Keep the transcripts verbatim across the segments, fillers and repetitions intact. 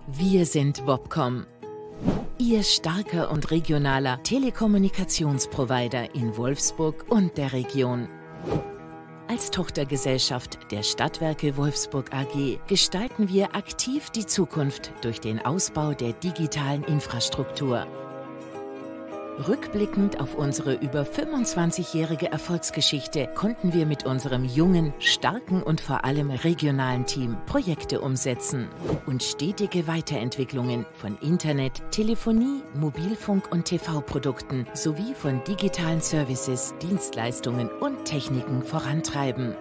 Wir sind Wobcom, Ihr starker und regionaler Telekommunikationsprovider in Wolfsburg und der Region. Als Tochtergesellschaft der Stadtwerke Wolfsburg A G gestalten wir aktiv die Zukunft durch den Ausbau der digitalen Infrastruktur. Rückblickend auf unsere über fünfundzwanzigjährige Erfolgsgeschichte konnten wir mit unserem jungen, starken und vor allem regionalen Team Projekte umsetzen und stetige Weiterentwicklungen von Internet, Telefonie, Mobilfunk und T V-Produkten sowie von digitalen Services, Dienstleistungen und Techniken vorantreiben.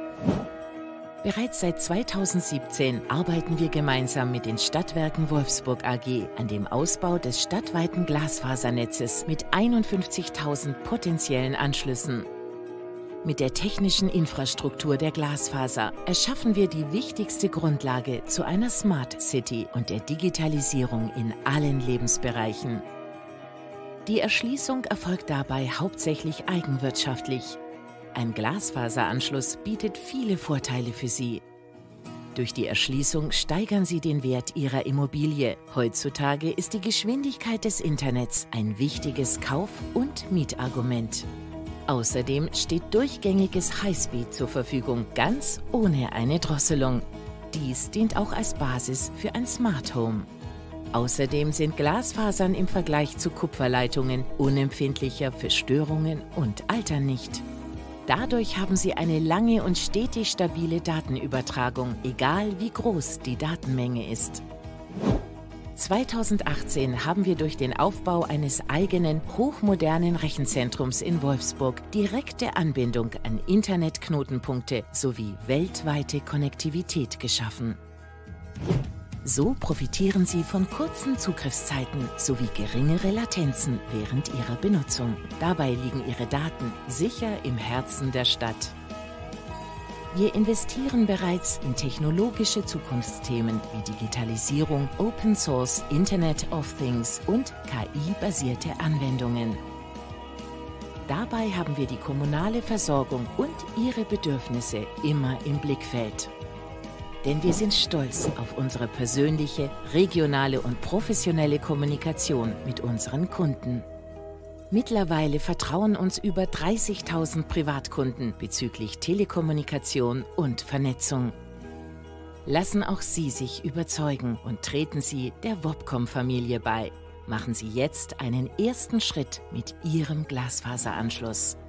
Bereits seit zweitausendsiebzehn arbeiten wir gemeinsam mit den Stadtwerken Wolfsburg A G an dem Ausbau des stadtweiten Glasfasernetzes mit einundfünfzigtausend potenziellen Anschlüssen. Mit der technischen Infrastruktur der Glasfaser erschaffen wir die wichtigste Grundlage zu einer Smart City und der Digitalisierung in allen Lebensbereichen. Die Erschließung erfolgt dabei hauptsächlich eigenwirtschaftlich. Ein Glasfaseranschluss bietet viele Vorteile für Sie. Durch die Erschließung steigern Sie den Wert Ihrer Immobilie. Heutzutage ist die Geschwindigkeit des Internets ein wichtiges Kauf- und Mietargument. Außerdem steht durchgängiges Highspeed zur Verfügung, ganz ohne eine Drosselung. Dies dient auch als Basis für ein Smart Home. Außerdem sind Glasfasern im Vergleich zu Kupferleitungen unempfindlicher für Störungen und altern nicht. Dadurch haben Sie eine lange und stetig stabile Datenübertragung, egal wie groß die Datenmenge ist. zweitausendachtzehn haben wir durch den Aufbau eines eigenen, hochmodernen Rechenzentrums in Wolfsburg direkte Anbindung an Internetknotenpunkte sowie weltweite Konnektivität geschaffen. So profitieren Sie von kurzen Zugriffszeiten sowie geringere Latenzen während Ihrer Benutzung. Dabei liegen Ihre Daten sicher im Herzen der Stadt. Wir investieren bereits in technologische Zukunftsthemen wie Digitalisierung, Open Source, Internet of Things und K I-basierte Anwendungen. Dabei haben wir die kommunale Versorgung und ihre Bedürfnisse immer im Blickfeld. Denn wir sind stolz auf unsere persönliche, regionale und professionelle Kommunikation mit unseren Kunden. Mittlerweile vertrauen uns über dreißigtausend Privatkunden bezüglich Telekommunikation und Vernetzung. Lassen auch Sie sich überzeugen und treten Sie der Wobcom-Familie bei. Machen Sie jetzt einen ersten Schritt mit Ihrem Glasfaseranschluss.